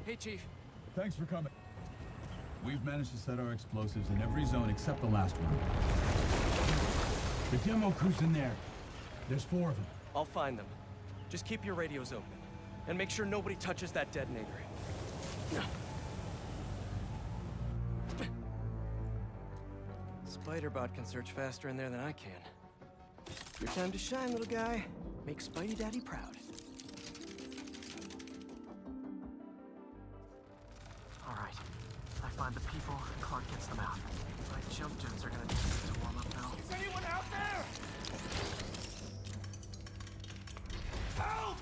Hey, Chief. Thanks for coming. We've managed to set our explosives in every zone except the last one. The demo crew's in there. There's 4 of them. I'll find them. Just keep your radios open. And make sure nobody touches that detonator. Spider-Bot can search faster in there than I can. Your time to shine, little guy. Make Spidey Daddy proud. Alright. I find the people, and Clark gets them out. My jump jets are gonna need to warm up now. Is anyone out there? Help!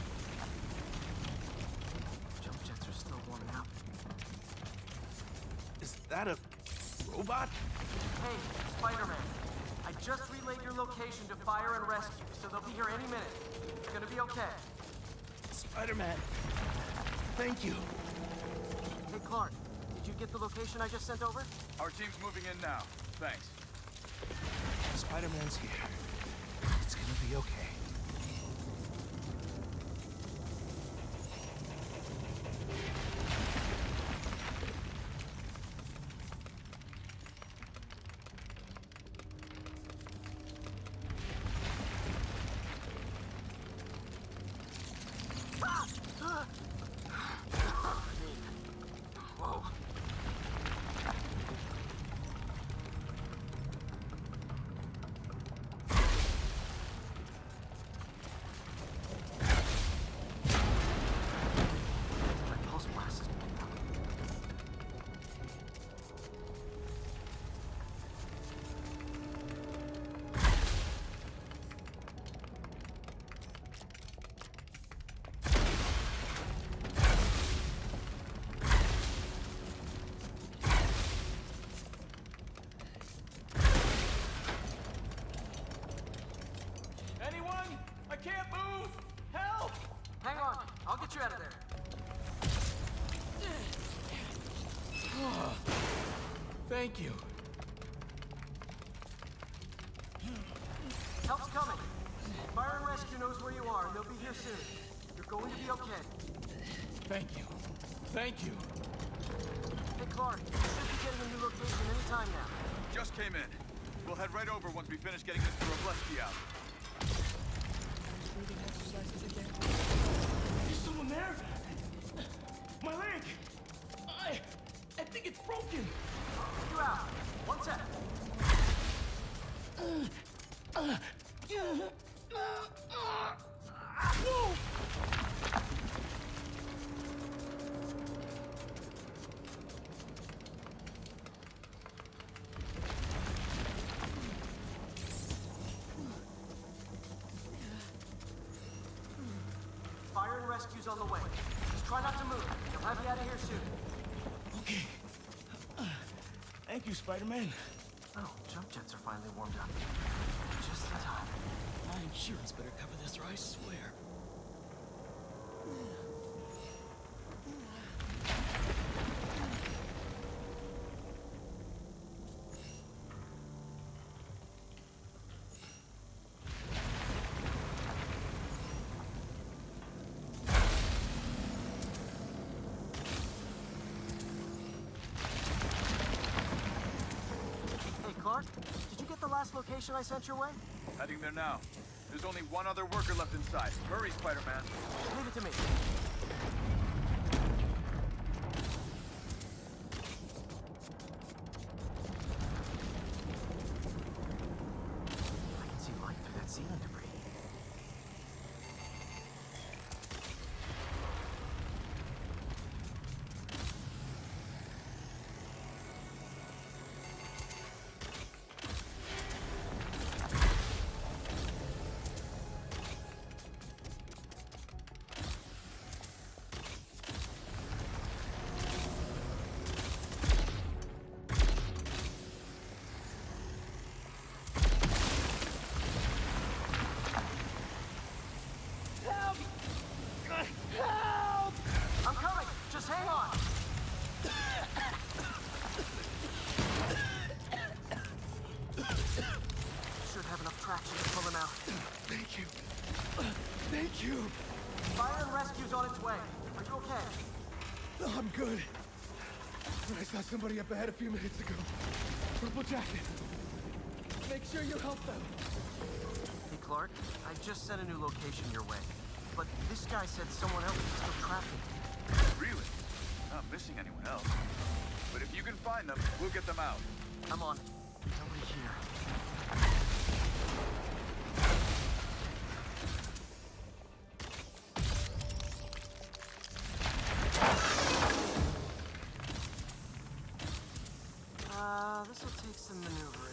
Jump jets are still warming up. Is that a robot? Hey, Spider-Man. I just relayed your location to fire and rescue, so they'll be here any minute. It's gonna be okay. Spider-Man. Thank you. Hey, Clark. Did you get the location I just sent over? Our team's moving in now. Thanks. Spider-Man's here. It's gonna be okay. Whoa. My pulse blast is picking up. Anyone? I can't move! Help! Hang on. I'll get you out of there. Thank you. Help's coming. Fire and rescue knows where you are, and they'll be here soon. You're going to be okay. Thank you. Thank you. Hey, Clark. You should be getting a new location any time now. Just came in. We'll head right over once we finish getting Mr. Robleski out. There's someone there? My leg! I think it's broken! You out. One sec. No! Fire and rescue's on the way. Just try not to move. They'll have you out of here soon. Okay. Thank you, Spider-Man. Oh, jump jets are finally warmed up. Just in time. My insurance better cover this or I swear. Hey, Clark, did you get the last location I sent your way? Heading there now. There's only one other worker left inside. Hurry, Spider-Man. Leave it to me. I can see light through that ceiling debris. I'm coming! Just hang on! Should have enough traction to pull him out. Thank you. Thank you. Fire and rescue's on its way. Are you okay? No, I'm good. I saw somebody up ahead a few minutes ago. Purple jacket. Make sure you help them. Hey, Clark, I just sent a new location your way. But this guy said someone else is still trapped in here. Really? Not missing anyone else. But if you can find them, we'll get them out. I'm on it. Nobody here. This'll take some maneuvering.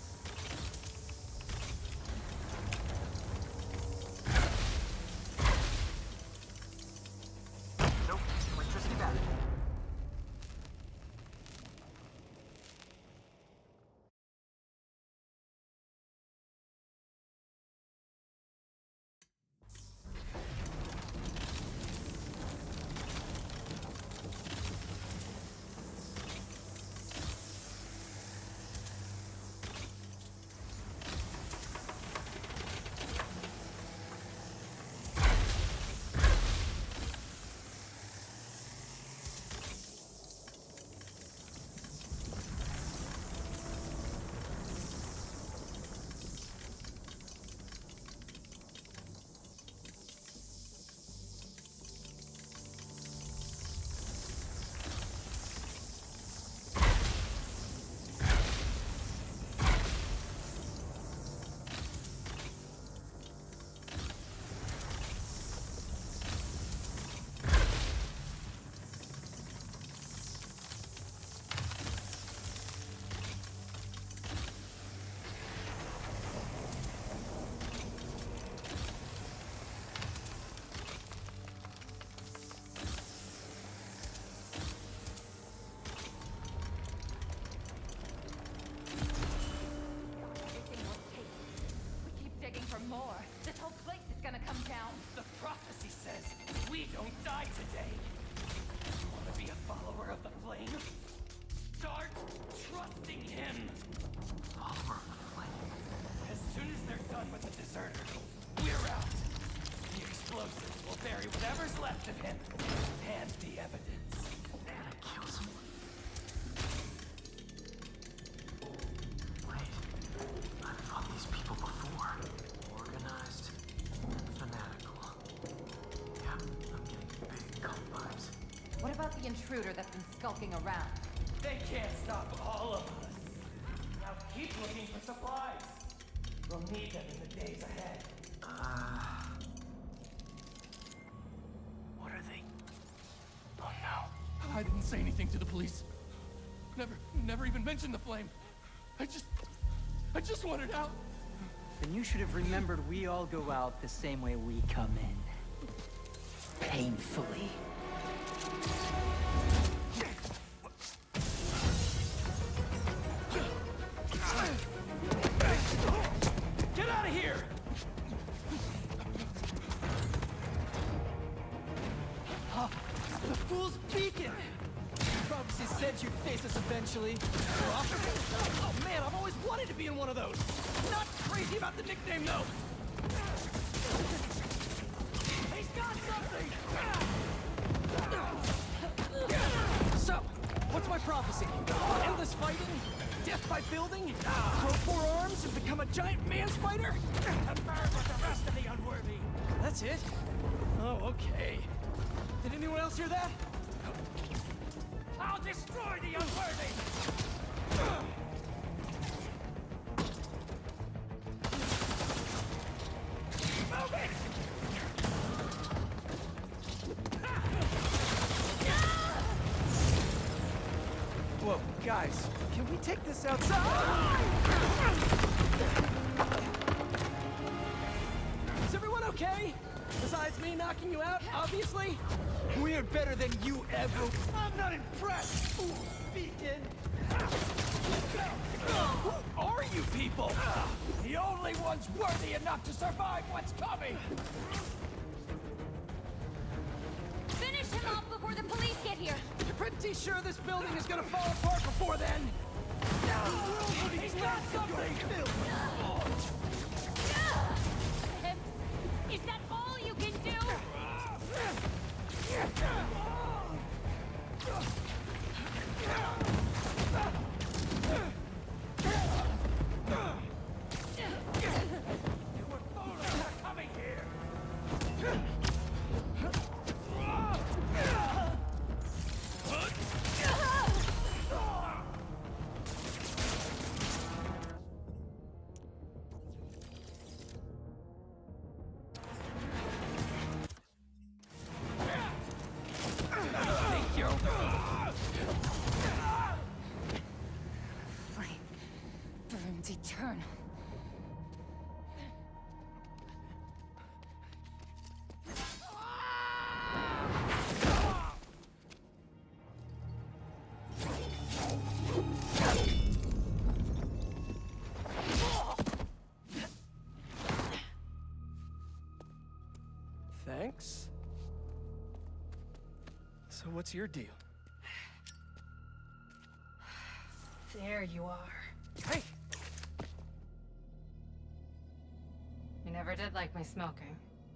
Nope, electricity back. For more. This whole place is gonna come down. The prophecy says we don't die today. You want to be a follower of the flame? Start trusting him. Follower of the flame. As soon as they're done with the deserter, we're out. The explosives will bury whatever's left of him and the evidence. Gonna kill someone? Wait, I've fought these people before. Organized, fanatical. Yeah, I'm getting big cult vibes. What about the intruder that's been skulking around? They can't stop all of us. Now keep looking for supplies. We'll need them in the days ahead. What are they? Oh no. I didn't say anything to the police. Never even mentioned the flame. I just wanted out. Then you should have remembered we all go out the same way we come in. Painfully. Get out of here! The fool's beacon! Prophecy said you'd face us eventually. Oh man, I've always wanted to be in one of those! Not crazy about the nickname though! He's got something! So, what's my prophecy? Endless fighting? Death by building? Grow 4 arms and become a giant man-spider? And burn with the rest of the unworthy. That's it? Oh, okay. Did anyone else hear that? I'll destroy the unworthy! Move it! Whoa, guys, can we take this outside? Is everyone okay? Besides me knocking you out, obviously? We're better than you ever... I'm not impressed! Ooh, Beacon! Who are you people? The only ones worthy enough to survive what's coming! Finish him off before the police get here. You're pretty sure this building is gonna fall apart before then? He's got something! Is that all you can do? Thanks. So what's your deal? There you are. Hey! You never did like my smoking.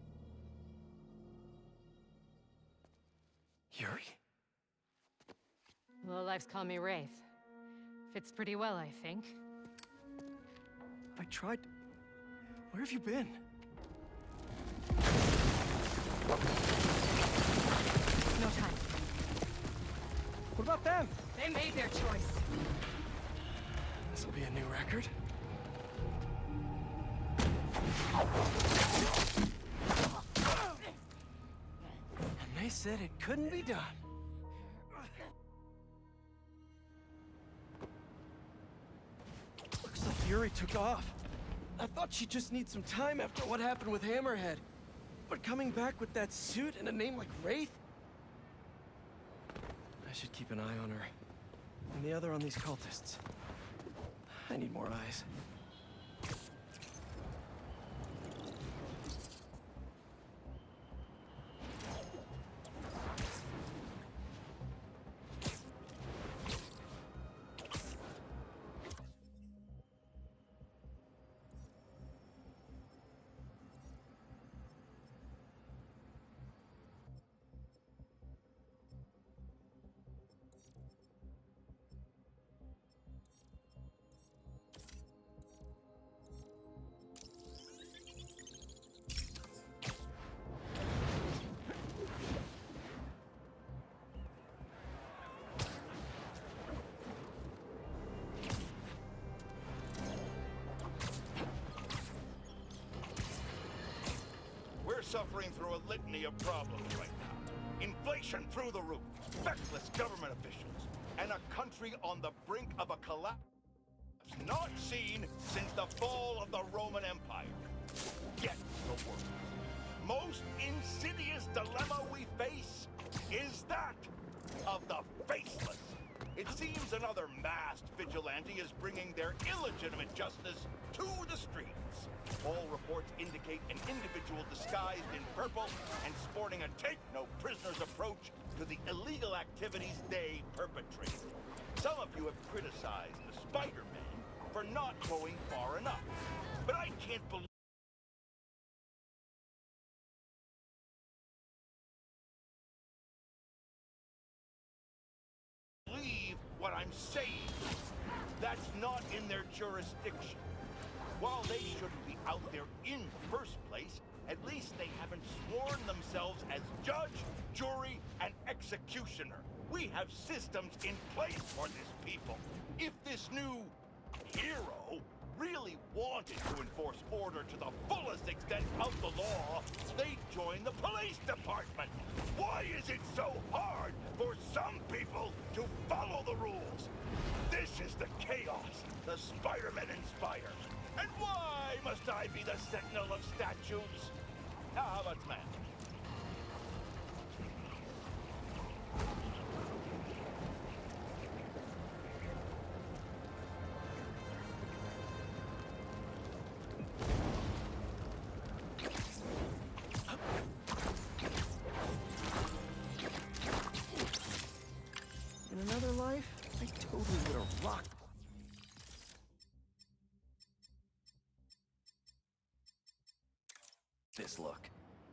Yuri? Lowlifes call me Wraith. Fits pretty well, I think. I tried... Where have you been? No time. What about them? They made their choice. This'll be a new record. And they said it couldn't be done. Looks like Yuri took off. I thought she'd just need some time after what happened with Hammerhead. But coming back with that suit and a name like Wraith? I should keep an eye on her. And the other on these cultists. I need more eyes. Suffering through a litany of problems right now. Inflation through the roof, feckless government officials, and a country on the brink of a collapse not seen since the fall of the Roman Empire. Get the worst. Most insidious dilemma we face is that of the faceless. It seems another masked vigilante is bringing their illegitimate justice to the streets. All reports indicate an individual disguised in purple and sporting a take-no-prisoners approach to the illegal activities they perpetrate. Some of you have criticized the Spider-Man for not going far enough, but I can't believe what I'm saying. That's not in their jurisdiction. While they shouldn't be out there in the first place, at least they haven't sworn themselves as judge, jury, and executioner. We have systems in place for this people. If this new hero really wanted to enforce order to the fullest extent of the law, they'd join the police department. Why is it so hard for some people to follow the rules? This is the chaos the Spider-Men inspire. And why must I be the sentinel of statutes? Now, how about man? In another life, I totally would have rocked. This look.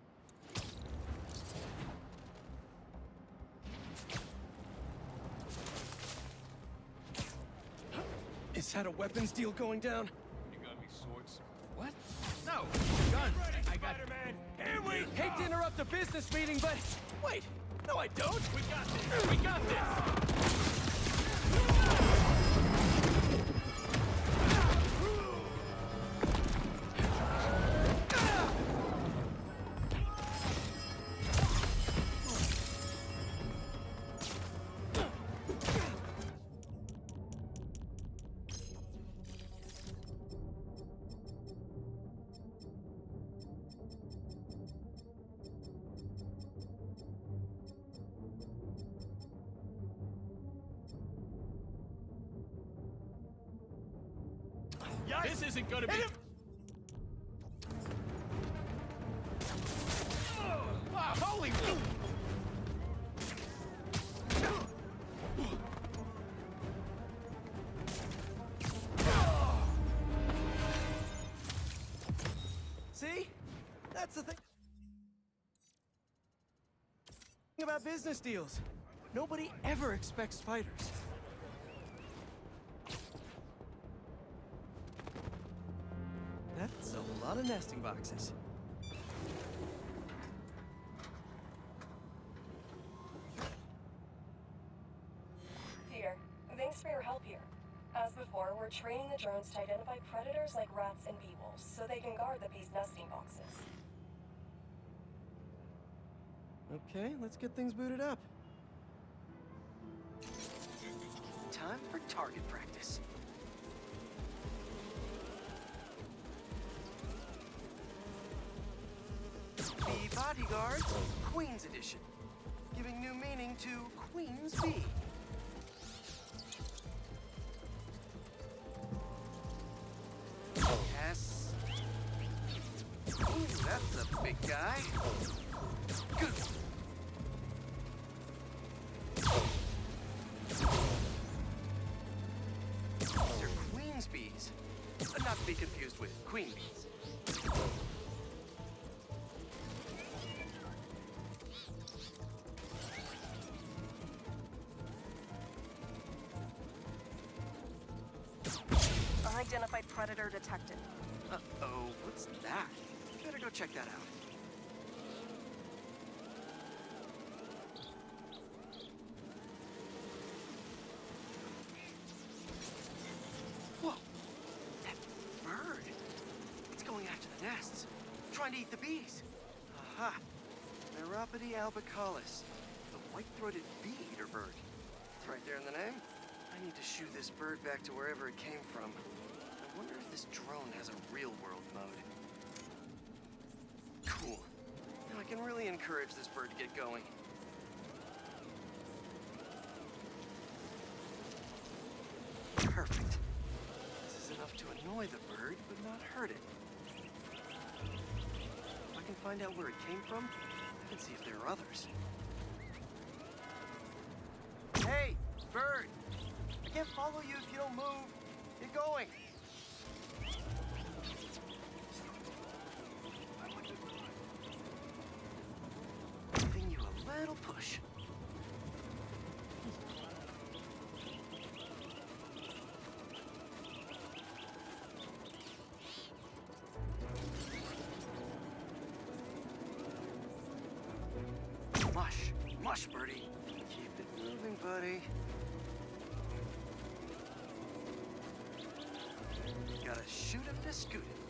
Is that a weapons deal going down? You got any swords? What? No! Guns! I got Spider-Man! Here we go! Hate to interrupt the business meeting, but wait! No, I don't! We got this! We got this! This isn't gonna be... Holy... See? That's the thing about business deals. Nobody ever expects spiders. That's a lot of nesting boxes. Peter, thanks for your help here. As before, we're training the drones to identify predators like rats and bee wolves, so they can guard the bees' nesting boxes. Okay, let's get things booted up. Time for target practice. Bee Bodyguards, Queen's Edition. Giving new meaning to Queen's Bee. Yes. Ooh, that's a big guy. Good. These are Queen's bees, but not to be confused with queen bees. Unidentified predator detected. Uh-oh, what's that? Better go check that out. Whoa! That bird! It's going after the nests, trying to eat the bees. Aha! Neuropody albicollis, the white-throated bee-eater bird. It's right there in the name. I need to shoo this bird back to wherever it came from. I wonder if this drone has a real-world mode. Cool. Now I can really encourage this bird to get going. Perfect. This is enough to annoy the bird, but not hurt it. If I can find out where it came from, I can see if there are others. Hey, bird! I can't follow you if you don't move. Get going. Giving you a little push. Mush. Mush, birdie. Keep it moving, buddy. Gotta shoot him to scoot him.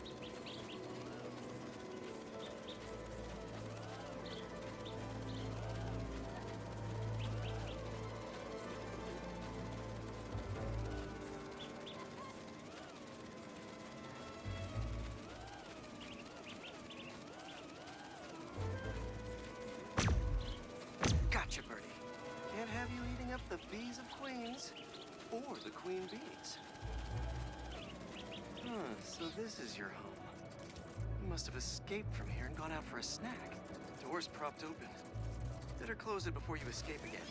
Gotcha, birdie. Can't have you eating up the bees of queens or the queen bees. Huh, so this is your home. You must have escaped from here and gone out for a snack. Door's propped open. Better close it before you escape again.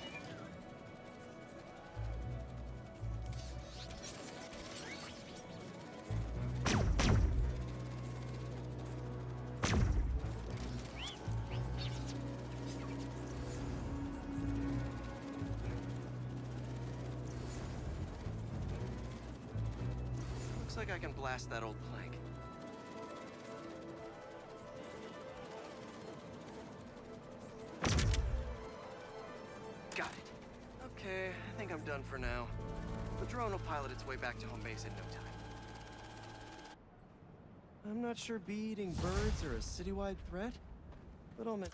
Looks like I can blast that old plank. Got it. Okay, I think I'm done for now. The drone will pilot its way back to home base in no time. I'm not sure bee-eating birds are a citywide threat, but I'll mention.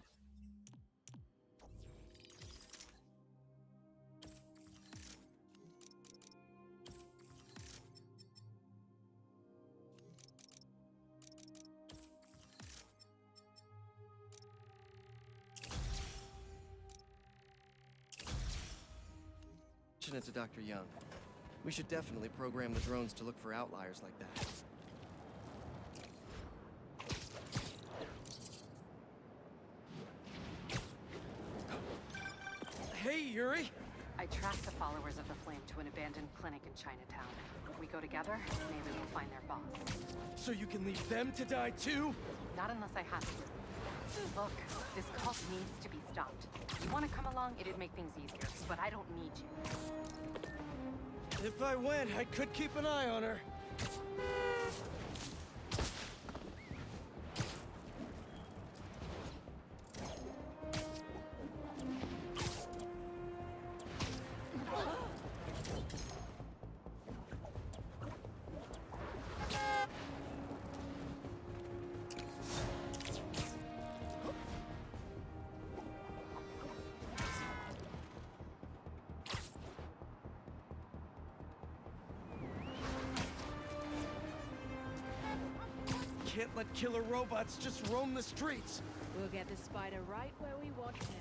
It to Dr. Young. We should definitely program the drones to look for outliers like that. see, Yuri. I tracked the followers of the Flame to an abandoned clinic in Chinatown. If we go together, maybe we'll find their boss. So you can leave them to die too? Not unless I have to. Look, this cult needs to be stopped. You want to come along, it'd make things easier, but I don't need you. If I went, I could keep an eye on her. Can't let killer robots just roam the streets. We'll get the spider right where we want him.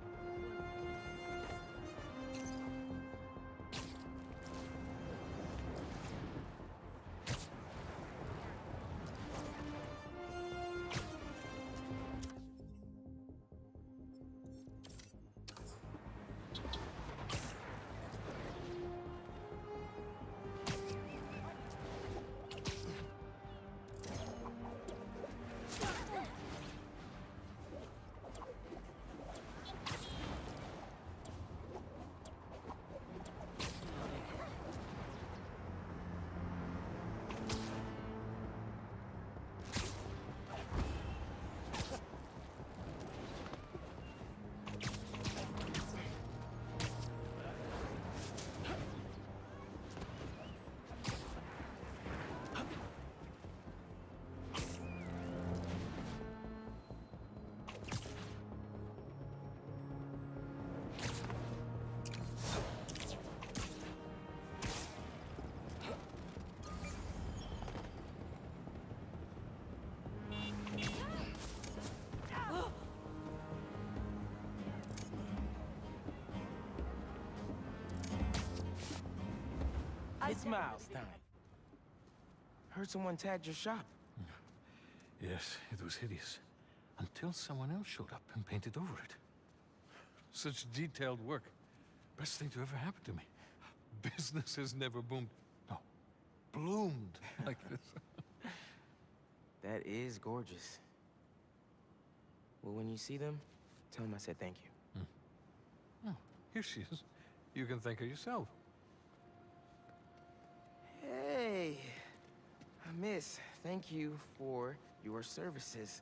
It's Miles' time. Heard someone tagged your shop. Yes, it was hideous. Until someone else showed up and painted over it. Such detailed work. Best thing to ever happen to me. Business has never boomed. No, bloomed like this. That is gorgeous. Well, when you see them, tell them I said thank you. Oh, here she is. You can thank her yourself. Hey, miss, thank you for your services.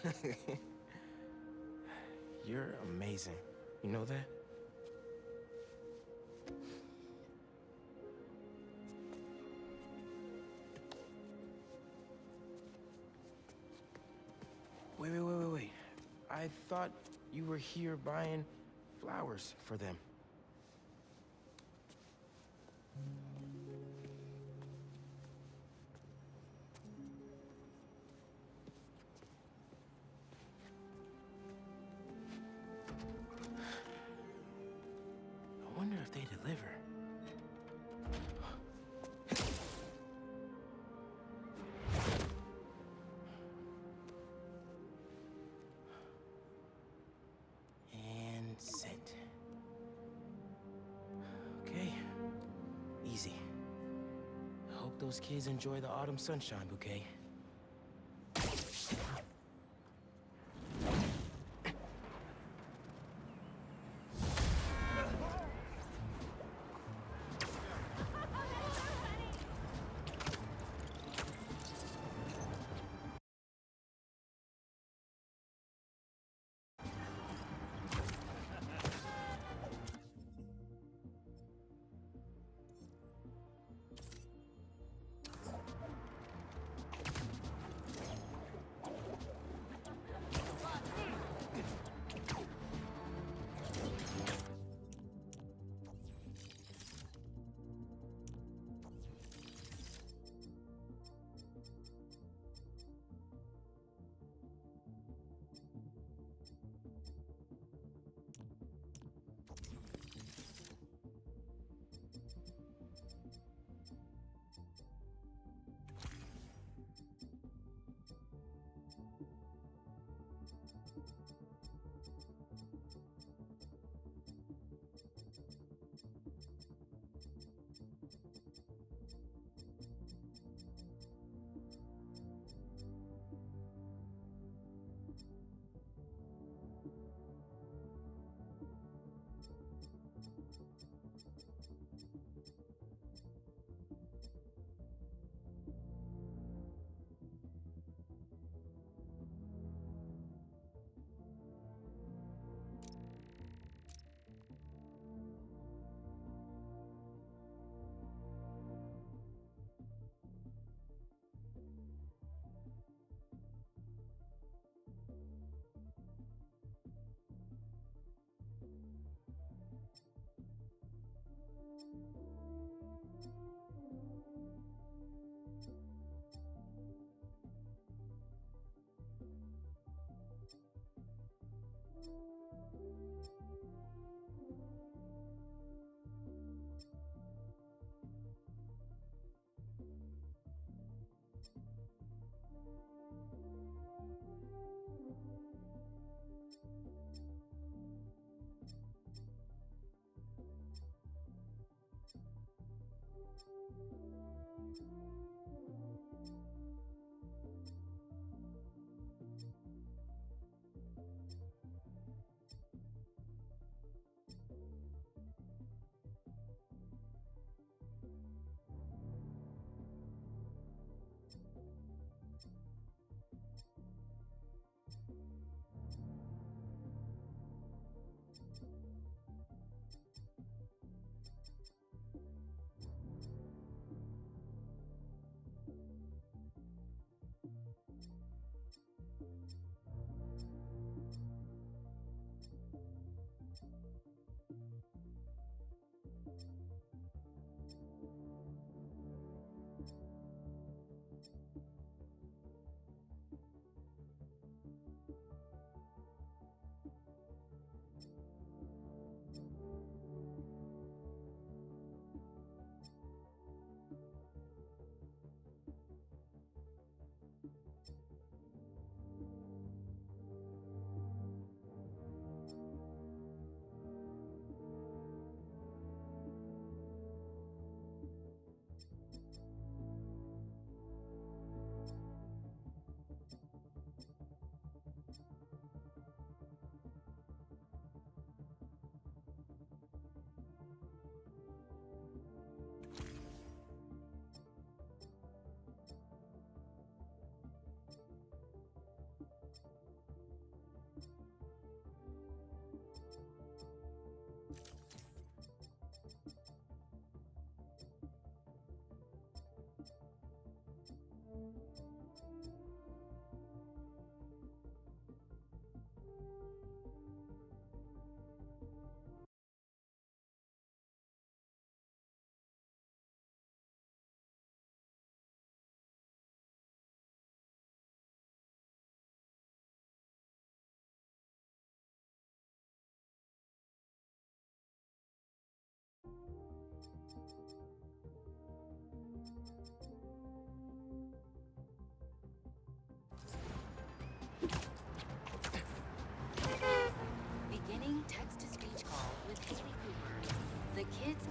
You're amazing. You know that? Wait. I thought you were here buying flowers for them. I wonder if they deliver. And sent. Okay. Easy. Hope those kids enjoy the autumn sunshine bouquet.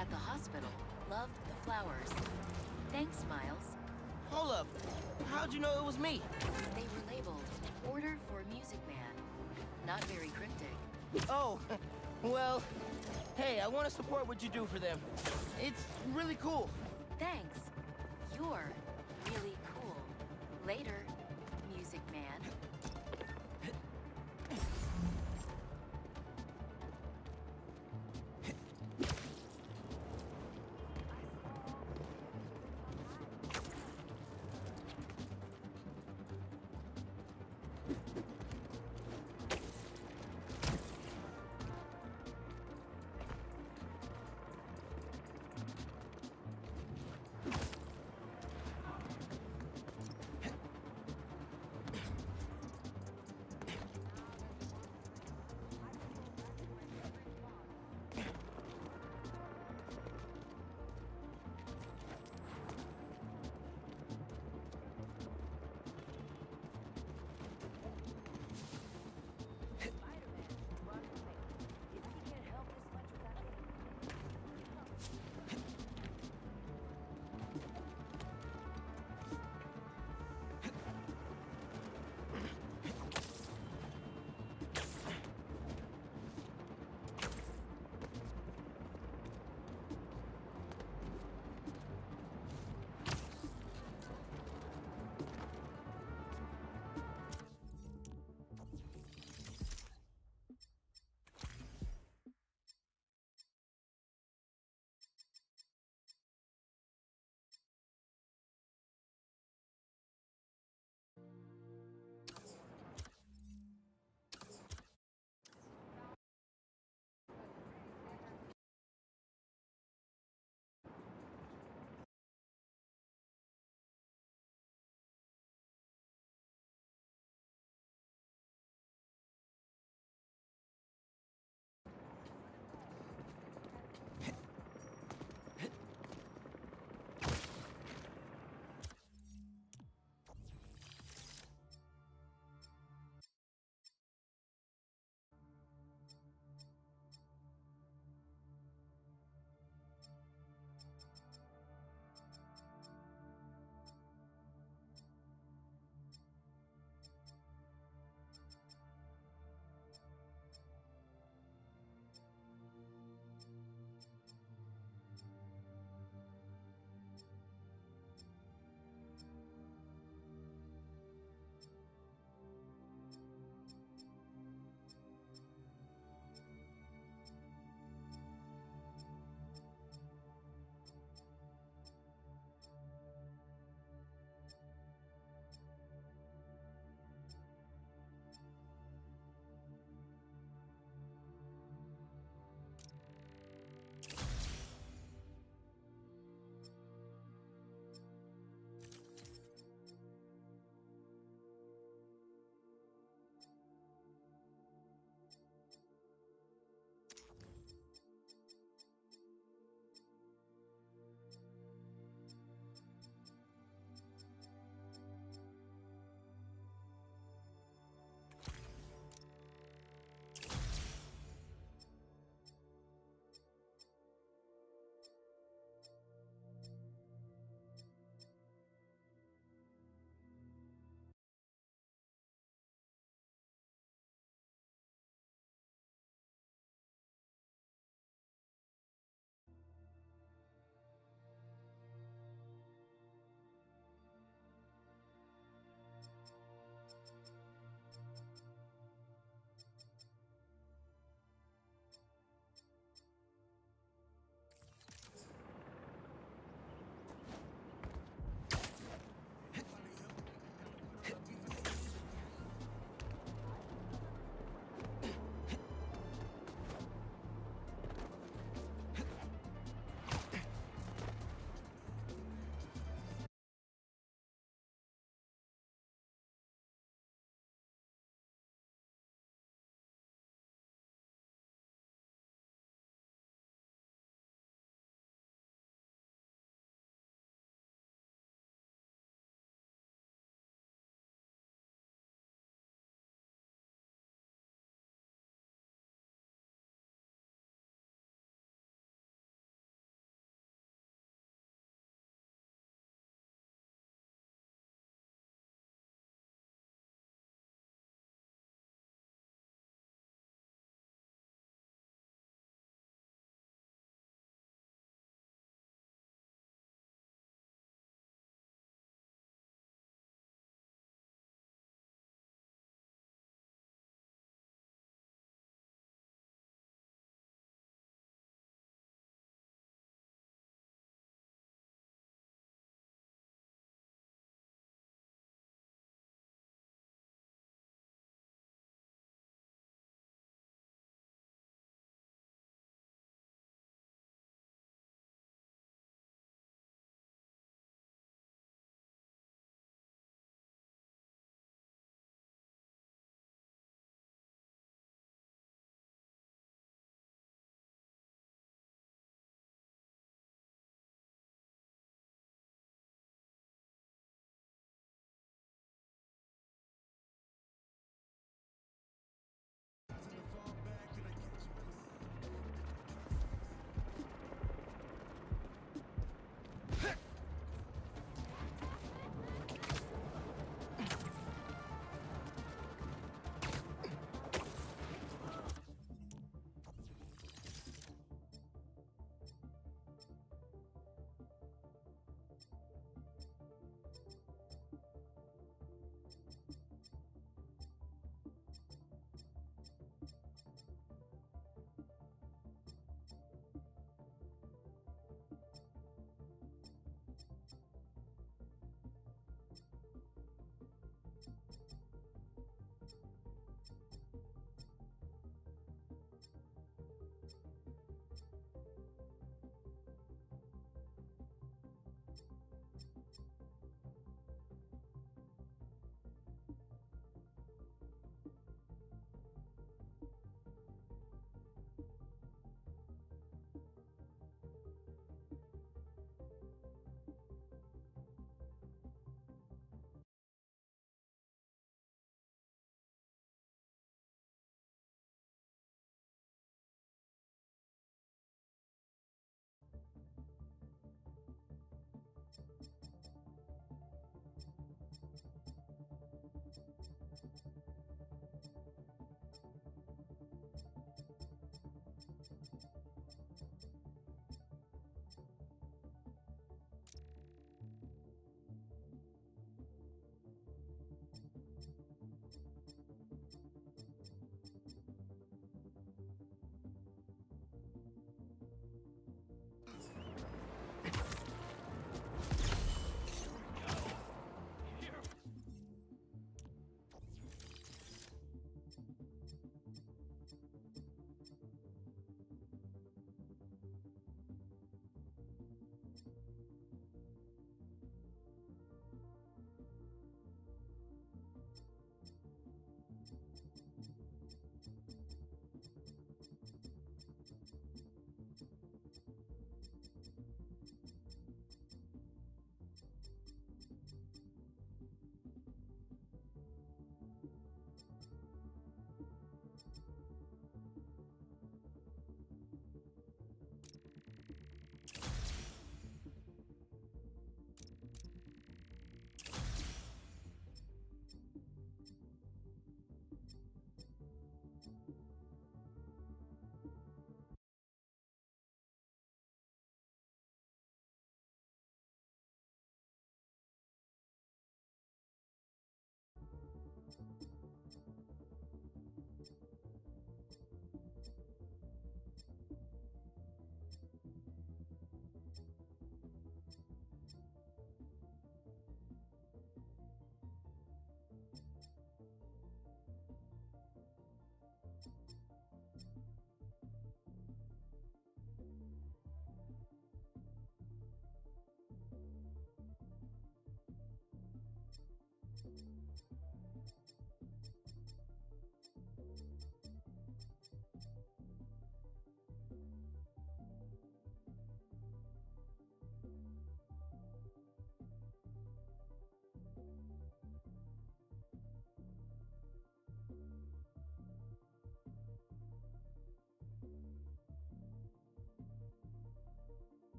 at the hospital loved the flowers. Thanks, Miles. Hold up. How'd you know it was me? They were labeled Order for Music Man. Not very cryptic. Oh, well, hey, I want to support what you do for them. It's really cool. Thanks. You're really cool. Later, Music Man.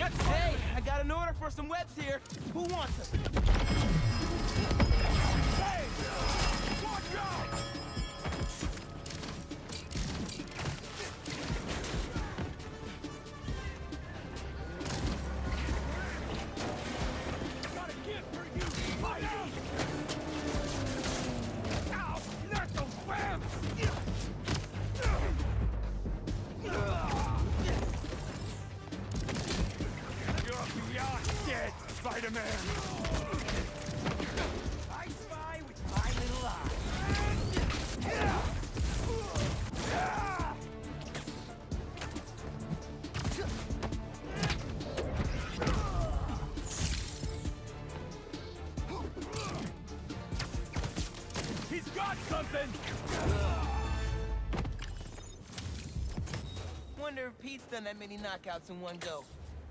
Hey, I got an order for some webs here. Who wants them? Hey! Watch out! Got a gift for you, Spidey! Ow! Not those webs! You're beyond dead, Spider-Man! I spy with my little eye. He's got something! Wonder if Pete's done that many knockouts in one go.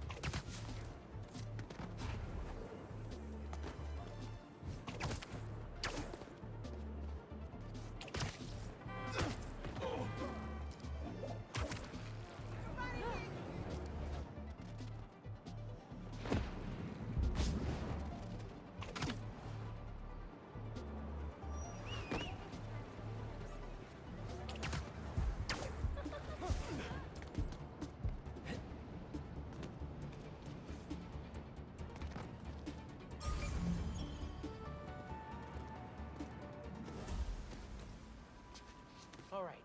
All right.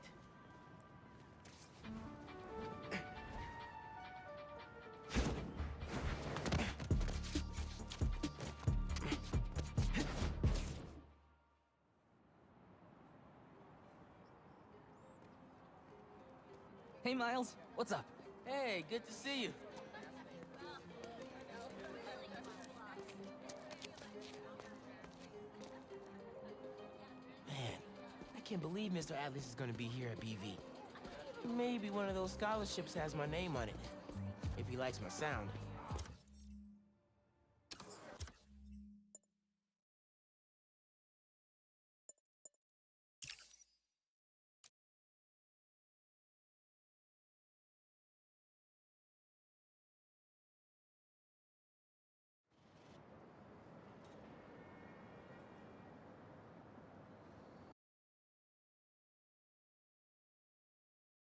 Hey, Miles. What's up? Hey, good to see you. Man, I can't believe Mr. Atlas is gonna be here at BV. Maybe one of those scholarships has my name on it, if he likes my sound.